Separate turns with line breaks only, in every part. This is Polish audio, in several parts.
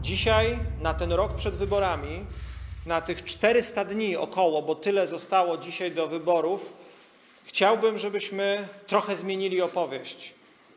Dzisiaj, na ten rok przed wyborami, na tych 400 dni około, bo tyle zostało dzisiaj do wyborów, chciałbym, żebyśmy trochę zmienili opowieść.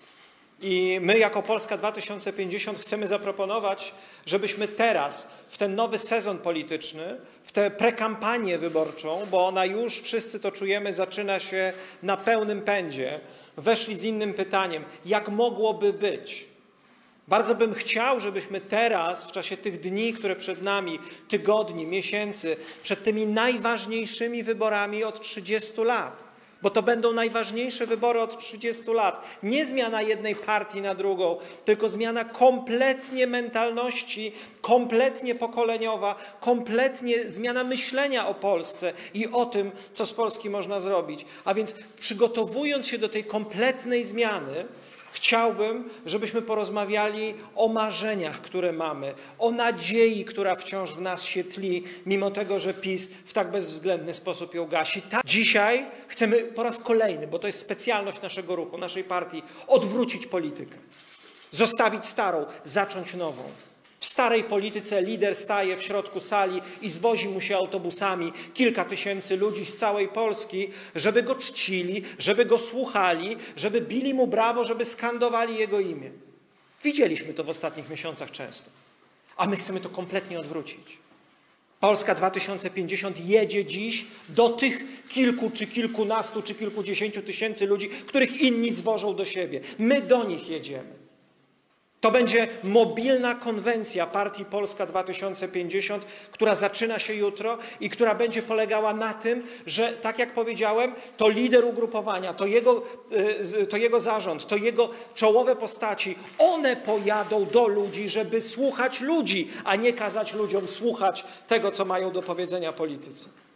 I my jako Polska 2050 chcemy zaproponować, żebyśmy teraz, w ten nowy sezon polityczny, w tę prekampanię wyborczą, bo ona już, wszyscy to czujemy, zaczyna się na pełnym pędzie, weszli z innym pytaniem, jak mogłoby być? Bardzo bym chciał, żebyśmy teraz, w czasie tych dni, które przed nami, tygodni, miesięcy, przed tymi najważniejszymi wyborami od 30 lat, bo to będą najważniejsze wybory od 30 lat. Nie zmiana jednej partii na drugą, tylko zmiana kompletnie mentalności, kompletnie pokoleniowa, kompletnie zmiana myślenia o Polsce i o tym, co z Polski można zrobić. A więc przygotowując się do tej kompletnej zmiany, chciałbym, żebyśmy porozmawiali o marzeniach, które mamy, o nadziei, która wciąż w nas się tli, mimo tego, że PiS w tak bezwzględny sposób ją gasi. Dzisiaj chcemy po raz kolejny, bo to jest specjalność naszego ruchu, naszej partii, odwrócić politykę, zostawić starą, zacząć nową. W starej polityce lider staje w środku sali i zwozi mu się autobusami kilka tysięcy ludzi z całej Polski, żeby go czcili, żeby go słuchali, żeby bili mu brawo, żeby skandowali jego imię. Widzieliśmy to w ostatnich miesiącach często, a my chcemy to kompletnie odwrócić. Polska 2050 jedzie dziś do tych kilku, czy kilkunastu, czy kilkudziesięciu tysięcy ludzi, których inni zwożą do siebie. My do nich jedziemy. To będzie mobilna konwencja partii Polska 2050, która zaczyna się jutro i która będzie polegała na tym, że, tak jak powiedziałem, to lider ugrupowania, to jego zarząd, to jego czołowe postaci, one pojadą do ludzi, żeby słuchać ludzi, a nie kazać ludziom słuchać tego, co mają do powiedzenia politycy.